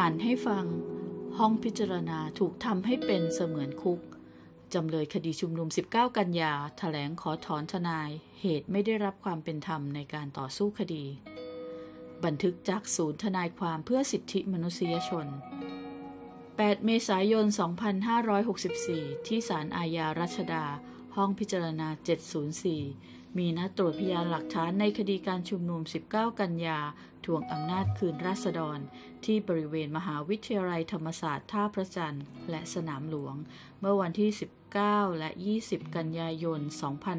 านให้ฟังห้องพิจารณาถูกทำให้เป็นเสมือนคุกจำเลยคดีชุมนุม19 กันยาแถลงขอถอนทนายเหตุไม่ได้รับความเป็นธรรมในการต่อสู้คดีบันทึกจากศูนย์ทนายความเพื่อสิทธิมนุษยชน8 เมษายน 2564 ที่ศาลอาญารัชดาห้องพิจารณา 704 มีนัดตรวจพยานหลักฐานในคดีการชุมนุม19 กันยาทวงอำนาจคืนราษฎรที่บริเวณมหาวิทยาลัยธรรมศาสตร์ท่าพระจันทร์และสนามหลวงเมื่อวันที่ 19 และ 20 กันยายน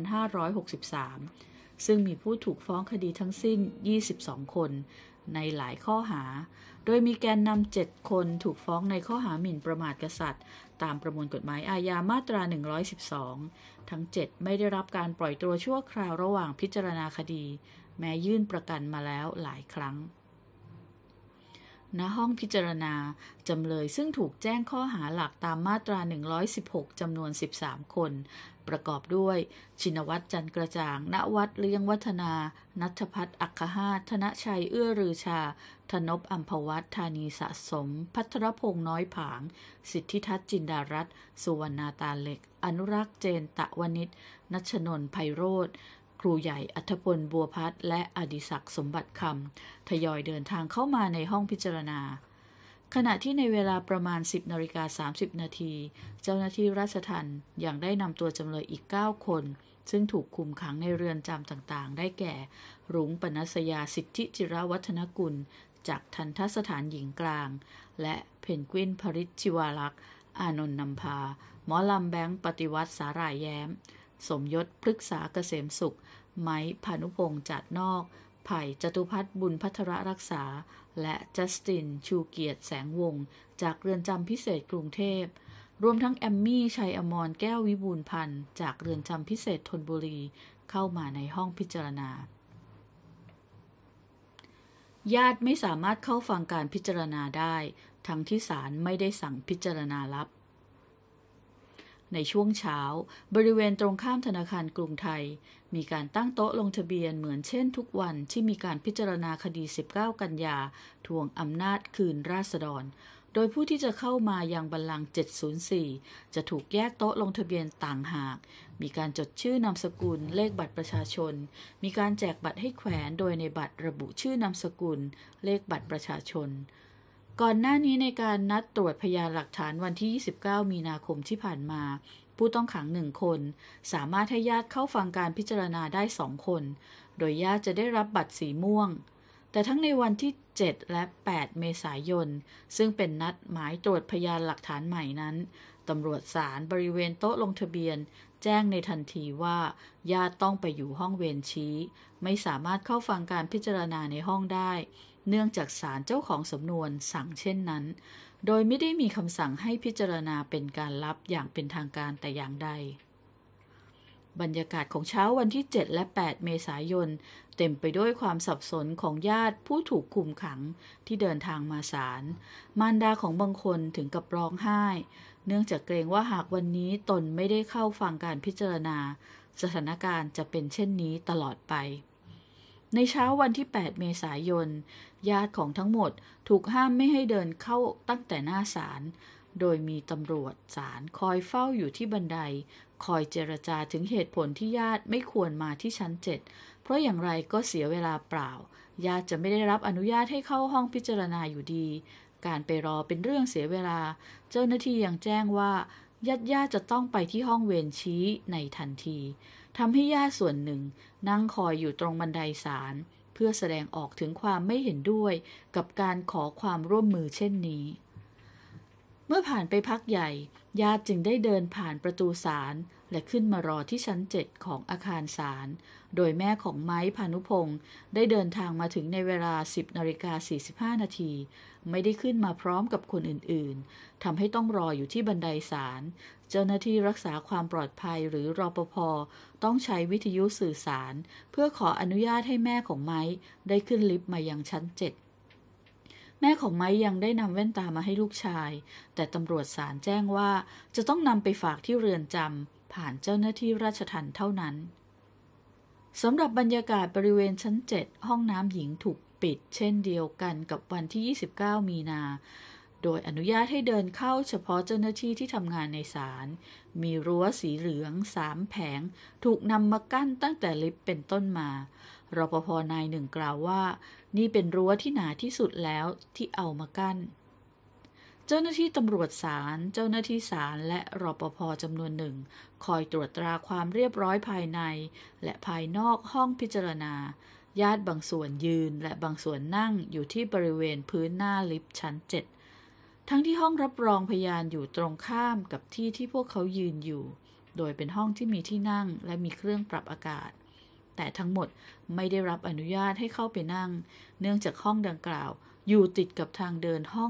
2563 ซึ่งมีผู้ถูกฟ้องคดีทั้งสิ้น 22 คนในหลายข้อหาโดยมีแกนนำ7 คนถูกฟ้องในข้อหาหมิ่นประมาทกษัตริย์ตามประมวลกฎหมายอาญามาตรา 112 ทั้ง 7 ไม่ได้รับการปล่อยตัวชั่วคราวระหว่างพิจารณาคดีแม้ยื่นประกันมาแล้วหลายครั้งณห้องพิจารณาจำเลยซึ่งถูกแจ้งข้อหาหลักตามมาตรา 116 จำนวน 13 คนประกอบด้วยชินวัตรจันทร์กระจ่างณวัฒน์เลี้ยงวัฒนาณัฐพัฒน์อัคคหาสธนชัยเอื้อรือชาธนพอัมพวัฒน์ธานีสะสมภัทรพงษ์น้อยผางสิทธิทัศน์จินดารัตน์สุวรรณาตาเหล็กอนุรักษ์เจนตะวนิชนัชนนท์ไพโรจน์ครูใหญ่อัธพลบัวพัฒน์และอดิศักดิ์สมบัติคำทยอยเดินทางเข้ามาในห้องพิจารณาขณะที่ในเวลาประมาณ 10:30 นาทีเจ้าหน้าที่ราชทัณฑ์ยังได้นำตัวจำเลยอีก 9 คนซึ่งถูกคุมขังในเรือนจำต่างๆได้แก่รุ้งปนัสยาสิทธิจิรวัฒนกุลจากทัณฑสถานหญิงกลางและเพนกวินพริชชิวาลักษณ์อานนท์นำพาหมอลำแบงค์ปฏิวัติสาหร่ายแย้มสมยศพฤกษาเกษมสุขไม้พานุพงษ์จัดนอกไผ่จตุพัฒน์บุญพัทรรักษาและจัสตินชูเกียรติแสงวงศ์จากเรือนจำพิเศษกรุงเทพรวมทั้งแอมมี่ชัยอมรแก้ววิบูลย์พันธ์จากเรือนจำพิเศษธนบุรีเข้ามาในห้องพิจารณาญาติไม่สามารถเข้าฟังการพิจารณาได้ทั้งที่ศาลไม่ได้สั่งพิจารณาลับในช่วงเช้าบริเวณตรงข้ามธนาคารกรุงไทยมีการตั้งโต๊ะลงทะเบียนเหมือนเช่นทุกวันที่มีการพิจารณาคดี19 กันยาทวงอำนาจคืนราษฎรโดยผู้ที่จะเข้ามายังบัลลังก์ 704 จะถูกแยกโต๊ะลงทะเบียนต่างหากมีการจดชื่อนามสกุลเลขบัตรประชาชนมีการแจกบัตรให้แขวนโดยในบัตรระบุชื่อนามสกุลเลขบัตรประชาชนก่อนหน้านี้ในการนัดตรวจพยานหลักฐานวันที่ 29 มีนาคมที่ผ่านมาผู้ต้องขัง1 คนสามารถให้ญาติเข้าฟังการพิจารณาได้2 คนโดยญาติจะได้รับบัตรสีม่วงแต่ทั้งในวันที่ 7 และ 8 เมษายนซึ่งเป็นนัดหมายตรวจพยานหลักฐานใหม่นั้นตำรวจศาลบริเวณโต๊ะลงทะเบียนแจ้งในทันทีว่าญาติต้องไปอยู่ห้องเวรชี้ไม่สามารถเข้าฟังการพิจารณาในห้องได้เนื่องจากศาลเจ้าของสำนวนสั่งเช่นนั้นโดยไม่ได้มีคำสั่งให้พิจารณาเป็นการลับอย่างเป็นทางการแต่อย่างใดบรรยากาศของเช้าวันที่ 7 และ 8 เมษายนเต็มไปด้วยความสับสนของญาติผู้ถูกคุมขังที่เดินทางมาศาลมารดาของบางคนถึงกับร้องไห้เนื่องจากเกรงว่าหากวันนี้ตนไม่ได้เข้าฟังการพิจารณาสถานการณ์จะเป็นเช่นนี้ตลอดไปในเช้าวันที่ 8 เมษายนญาติของทั้งหมดถูกห้ามไม่ให้เดินเข้าตั้งแต่หน้าศาลโดยมีตำรวจศาลคอยเฝ้าอยู่ที่บันไดคอยเจรจาถึงเหตุผลที่ญาติไม่ควรมาที่ชั้น 7เพราะอย่างไรก็เสียเวลาเปล่าญาติจะไม่ได้รับอนุญาตให้เข้าห้องพิจารณาอยู่ดีการไปรอเป็นเรื่องเสียเวลาเจ้าหน้าที่ยังแจ้งว่าญาติจะต้องไปที่ห้องเวรชี้ในทันทีทำให้ญาติส่วนหนึ่งนั่งคอยอยู่ตรงบันไดศาลเพื่อแสดงออกถึงความไม่เห็นด้วยกับการขอความร่วมมือเช่นนี้เมื่อผ่านไปพักใหญ่ญาติจึงได้เดินผ่านประตูศาลและขึ้นมารอที่ชั้น 7 ของอาคารศาลโดยแม่ของไม้พานุพงศ์ได้เดินทางมาถึงในเวลา 10:45 นาทีไม่ได้ขึ้นมาพร้อมกับคนอื่นๆทำให้ต้องรออยู่ที่บันไดศาลเจ้าหน้าที่รักษาความปลอดภัยหรือรปภ.ต้องใช้วิทยุสื่อสารเพื่อขออนุญาตให้แม่ของไม้ได้ขึ้นลิฟต์มายังชั้น 7แม่ของไม้ยังได้นำแว่นตามาให้ลูกชายแต่ตำรวจศาลแจ้งว่าจะต้องนำไปฝากที่เรือนจำผ่านเจ้าหน้าที่ราชทัณฑ์เท่านั้นสำหรับบรรยากาศบริเวณชั้น 7ห้องน้ำหญิงถูกปิดเช่นเดียวกันกับวันที่ 29 มีนาโดยอนุญาตให้เดินเข้าเฉพาะเจ้าหน้าที่ที่ทำงานในศาลมีรั้วสีเหลือง3 แผงถูกนำมากั้นตั้งแต่ลิฟต์เป็นต้นมารปภ.นายหนึ่งกล่าวว่านี่เป็นรั้วที่หนาที่สุดแล้วที่เอามากั้นเจ้าหน้าที่ตำรวจศาลเจ้าหน้าที่ศาลและรปภ.จำนวนหนึ่งคอยตรวจตราความเรียบร้อยภายในและภายนอกห้องพิจารณาญาติบางส่วนยืนและบางส่วนนั่งอยู่ที่บริเวณพื้นหน้าลิฟต์ชั้น 7ทั้งที่ห้องรับรองพยานอยู่ตรงข้ามกับที่ที่พวกเขายืนอยู่โดยเป็นห้องที่มีที่นั่งและมีเครื่องปรับอากาศแต่ทั้งหมดไม่ได้รับอนุญาตให้เข้าไปนั่งเนื่องจากห้องดังกล่าวอยู่ติดกับทางเดินห้อง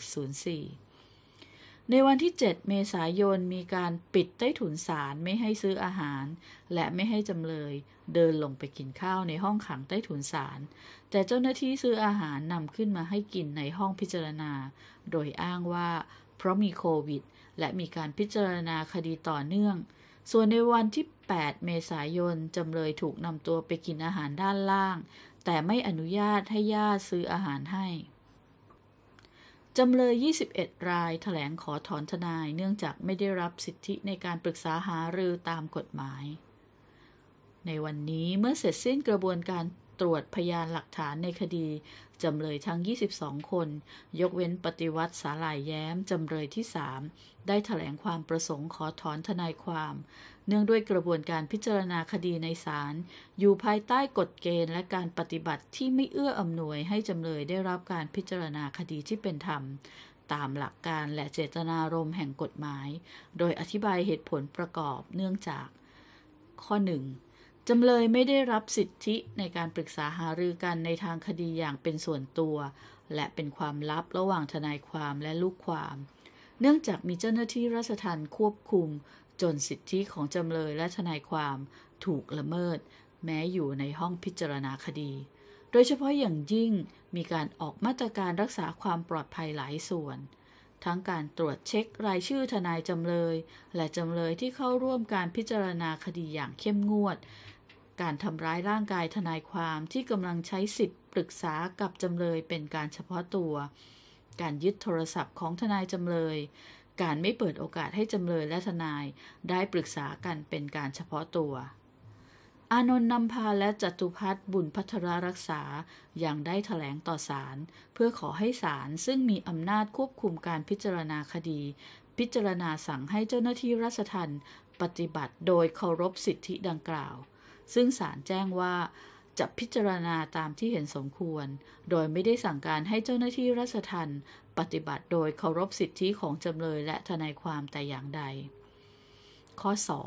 704ในวันที่ 7 เมษายนมีการปิดใต้ถุนศาลไม่ให้ซื้ออาหารและไม่ให้จำเลยเดินลงไปกินข้าวในห้องขังใต้ถุนศาลแต่เจ้าหน้าที่ซื้ออาหารนำขึ้นมาให้กินในห้องพิจารณาโดยอ้างว่าเพราะมีโควิดและมีการพิจารณาคดีต่อเนื่องส่วนในวันที่ 8 เมษายนจำเลยถูกนำตัวไปกินอาหารด้านล่างแต่ไม่อนุญาตให้ญาติซื้ออาหารให้จำเลย 21 รายแถลงขอถอนทนายเนื่องจากไม่ได้รับสิทธิในการปรึกษาหารือตามกฎหมายในวันนี้เมื่อเสร็จสิ้นกระบวนการตรวจพยานหลักฐานในคดีจำเลยทั้ง 22 คนยกเว้นปฏิวัติสาหร่ายแย้มจำเลยที่ 3 ได้แถลงความประสงค์ขอถอนทนายความเนื่องด้วยกระบวนการพิจารณาคดีในศาลอยู่ภายใต้กฎเกณฑ์และการปฏิบัติที่ไม่เอื้ออำนวยให้จำเลยได้รับการพิจารณาคดีที่เป็นธรรมตามหลักการและเจตนารมณ์แห่งกฎหมายโดยอธิบายเหตุผลประกอบเนื่องจากข้อ 1จำเลยไม่ได้รับสิทธิในการปรึกษาหารือกันในทางคดีอย่างเป็นส่วนตัวและเป็นความลับระหว่างทนายความและลูกความเนื่องจากมีเจ้าหน้าที่ราชทัณฑ์ควบคุมจนสิทธิของจำเลยและทนายความถูกละเมิดแม้อยู่ในห้องพิจารณาคดีโดยเฉพาะอย่างยิ่งมีการออกมาตรการรักษาความปลอดภัยหลายส่วนทั้งการตรวจเช็ครายชื่อทนายจำเลยและจำเลยที่เข้าร่วมการพิจารณาคดีอย่างเข้มงวดการทำร้ายร่างกายทนายความที่กำลังใช้สิทธิปรึกษากับจำเลยเป็นการเฉพาะตัวการยึดโทรศัพท์ของทนายจำเลยการไม่เปิดโอกาสให้จำเลยและทนายได้ปรึกษากันเป็นการเฉพาะตัวอานนท์นำพาและจตุภัทรบุญภัทรรักษายังได้แถลงต่อศาลเพื่อขอให้ศาลซึ่งมีอำนาจควบคุมการพิจารณาคดีพิจารณาสั่งให้เจ้าหน้าที่ราชทัณฑ์ปฏิบัติโดยเคารพสิทธิดังกล่าวซึ่งศาลแจ้งว่าจะพิจารณาตามที่เห็นสมควรโดยไม่ได้สั่งการให้เจ้าหน้าที่ราชทัณฑ์ปฏิบัติโดยเคารพสิทธิของจำเลยและทนายความแต่อย่างใดข้อ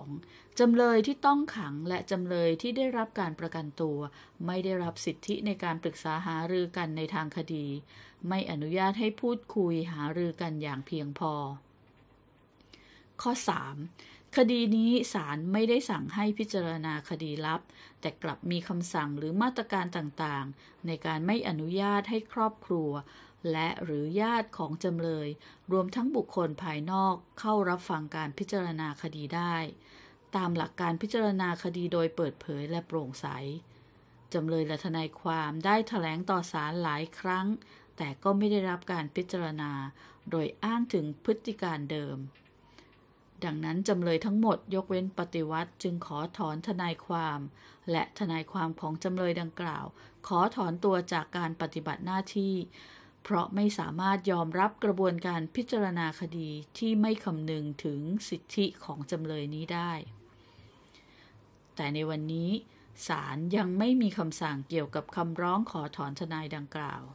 2 จำเลยที่ต้องขังและจำเลยที่ได้รับการประกันตัวไม่ได้รับสิทธิในการปรึกษาหารือกันในทางคดีไม่อนุญาตให้พูดคุยหารือกันอย่างเพียงพอข้อ 3 คดีนี้ศาลไม่ได้สั่งให้พิจารณาคดีลับแต่กลับมีคำสั่งหรือมาตรการต่างๆในการไม่อนุญาตให้ครอบครัวและหรือญาติของจำเลยรวมทั้งบุคคลภายนอกเข้ารับฟังการพิจารณาคดีได้ตามหลักการพิจารณาคดีโดยเปิดเผยและโปร่งใสจำเลยและทนายความได้แถลงต่อศาลหลายครั้งแต่ก็ไม่ได้รับการพิจารณาโดยอ้างถึงพฤติการเดิมดังนั้นจำเลยทั้งหมดยกเว้นปฏิวัติจึงขอถอนทนายความและทนายความของจำเลยดังกล่าวขอถอนตัวจากการปฏิบัติหน้าที่เพราะไม่สามารถยอมรับกระบวนการพิจารณาคดีที่ไม่คำนึงถึงสิทธิของจำเลยนี้ได้แต่ในวันนี้ศาลยังไม่มีคำสั่งเกี่ยวกับคำร้องขอถอนทนายดังกล่าว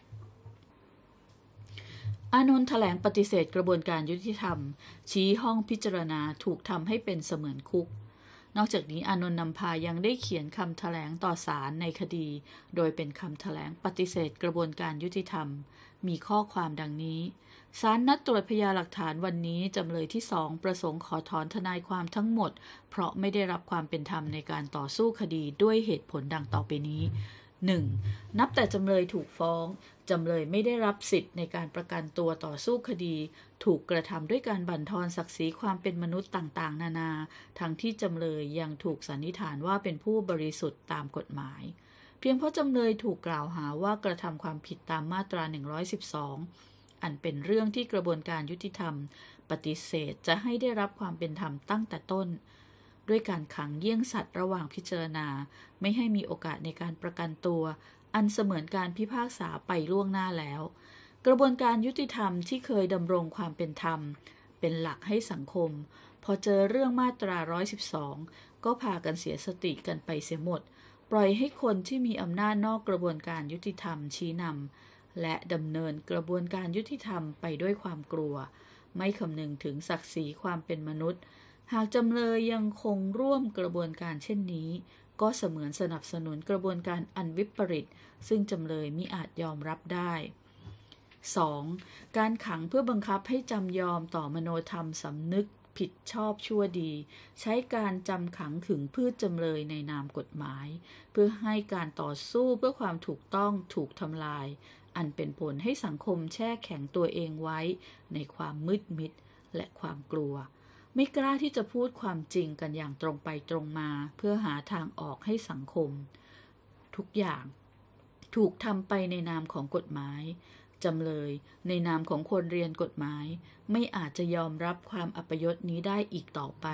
อานนท์แถลงปฏิเสธกระบวนการยุติธรรมชี้ห้องพิจารณาถูกทำให้เป็นเสมือนคุกนอกจากนี้อานนท์นำพายังได้เขียนคำแถลงต่อศาลในคดีโดยเป็นคำแถลงปฏิเสธกระบวนการยุติธรรมมีข้อความดังนี้ศาลนัดตรวจพยานหลักฐานวันนี้จำเลยที่ 2ประสงค์ขอถอนทนายความทั้งหมดเพราะไม่ได้รับความเป็นธรรมในการต่อสู้คดีด้วยเหตุผลดังต่อไปนี้ 1. นับแต่จำเลยถูกฟ้องจำเลยไม่ได้รับสิทธิ์ในการประกันตัวต่อสู้คดีถูกกระทำด้วยการบั่นทอนศักดิ์ศรีความเป็นมนุษย์ต่างๆนานาทั้งที่จำเลยยังถูกสันนิษฐานว่าเป็นผู้บริสุทธิ์ตามกฎหมายเพียงเพราะจำเลยถูกกล่าวหาว่ากระทำความผิดตามมาตรา112 อันเป็นเรื่องที่กระบวนการยุติธรรมปฏิเสธจะให้ได้รับความเป็นธรรมตั้งแต่ต้นด้วยการขังเยี่ยงสัตว์ระหว่างพิจารณาไม่ให้มีโอกาสในการประกันตัวอันเสมือนการพิพากษาไปล่วงหน้าแล้วกระบวนการยุติธรรมที่เคยดำรงความเป็นธรรมเป็นหลักให้สังคมพอเจอเรื่องมาตรา112ก็พากันเสียสติกันไปเสียหมดปล่อยให้คนที่มีอำนาจนอกกระบวนการยุติธรรมชี้นำและดำเนินกระบวนการยุติธรรมไปด้วยความกลัวไม่คำนึงถึงศักดิ์ศรีความเป็นมนุษย์หากจำเลยยังคงร่วมกระบวนการเช่นนี้ก็เสมือนสนับสนุนกระบวนการอันวิปริตซึ่งจำเลยมิอาจยอมรับได้ 2. การขังเพื่อบังคับให้จำยอมต่อมโนธรรมสำนึกผิดชอบชั่วดีใช้การจำขังขึงพืชจำเลยในนามกฎหมายเพื่อให้การต่อสู้เพื่อความถูกต้องถูกทำลายอันเป็นผลให้สังคมแช่แข็งตัวเองไว้ในความมืดมิดและความกลัวไม่กล้าที่จะพูดความจริงกันอย่างตรงไปตรงมาเพื่อหาทางออกให้สังคมทุกอย่างถูกทำไปในนามของกฎหมายจำเลยในนามของคนเรียนกฎหมายไม่อาจจะยอมรับความอัปยศนี้ได้อีกต่อไป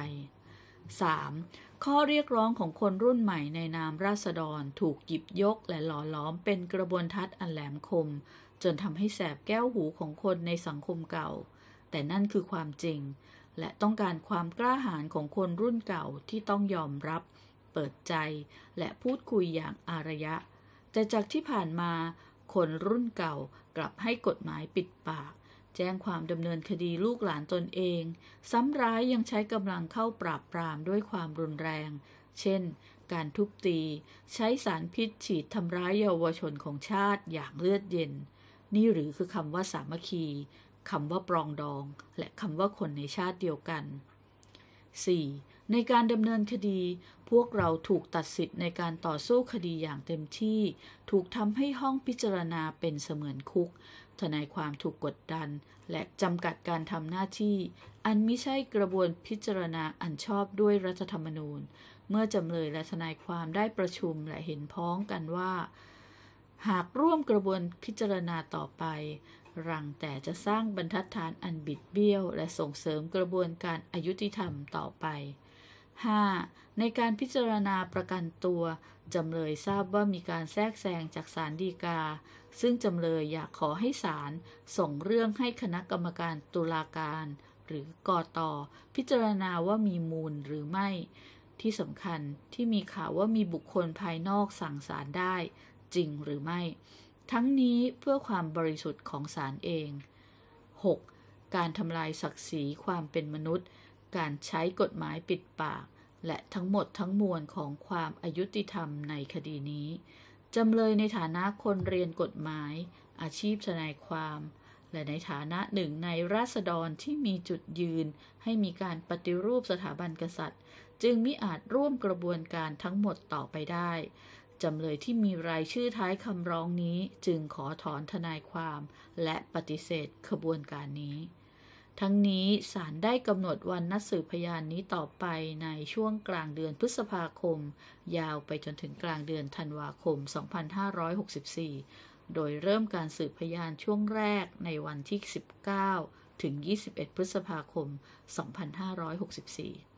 3. ข้อเรียกร้องของคนรุ่นใหม่ในนามราษฎรถูกหยิบยกและหล่อล้อมเป็นกระบวนทัศน์อันแหลมคมจนทำให้แสบแก้วหูของคนในสังคมเก่าแต่นั่นคือความจริงและต้องการความกล้าหาญของคนรุ่นเก่าที่ต้องยอมรับเปิดใจและพูดคุยอย่างอารยะแต่จากที่ผ่านมาคนรุ่นเก่ากลับให้กฎหมายปิดปากแจ้งความดำเนินคดีลูกหลานตนเองซ้ำร้ายยังใช้กำลังเข้าปราบปรามด้วยความรุนแรงเช่นการทุบตีใช้สารพิษฉีดทำร้ายเยาวชนของชาติอย่างเลือดเย็นนี่หรือคือคำว่าสามัคคีคำว่าปรองดองและคำว่าคนในชาติเดียวกัน 4. ในการดำเนินคดีพวกเราถูกตัดสิทธิ์ในการต่อสู้คดีอย่างเต็มที่ถูกทำให้ห้องพิจารณาเป็นเสมือนคุกทนายความถูกกดดันและจำกัดการทำหน้าที่อันมิใช่กระบวนพิจารณาอันชอบด้วยรัฐธรรมนูญเมื่อจำเลยและทนายความได้ประชุมและเห็นพ้องกันว่าหากร่วมกระบวนพิจารณาต่อไปรังแต่จะสร้างบรรทัดฐานอันบิดเบี้ยวและส่งเสริมกระบวนการอยุติธรรมต่อไป 5. ในการพิจารณาประกันตัวจำเลยทราบว่ามีการแทรกแซงจากศาลฎีกาซึ่งจำเลยอยากขอให้ศาลส่งเรื่องให้คณะกรรมการตุลาการหรือกต.พิจารณาว่ามีมูลหรือไม่ที่สำคัญที่มีข่าวว่ามีบุคคลภายนอกสั่งศาลได้จริงหรือไม่ทั้งนี้เพื่อความบริสุทธิ์ของศาลเอง 6. การทำลายศักดิ์ศรีความเป็นมนุษย์การใช้กฎหมายปิดปากและทั้งหมดทั้งมวลของความอยุติธรรมในคดีนี้จำเลยในฐานะคนเรียนกฎหมายอาชีพทนายความและในฐานะหนึ่งในราษฎรที่มีจุดยืนให้มีการปฏิรูปสถาบันกษัตริย์จึงมิอาจร่วมกระบวนการทั้งหมดต่อไปได้จำเลยที่มีรายชื่อท้ายคำร้องนี้จึงขอถอนทนายความและปฏิเสธขบวนการนี้ทั้งนี้ศาลได้กำหนดวันนัดสืบพยานนี้ต่อไปในช่วงกลางเดือนพฤษภาคมยาวไปจนถึงกลางเดือนธันวาคม 2564 โดยเริ่มการสืบพยานช่วงแรกในวันที่ 19 ถึง 21 พฤษภาคม 2564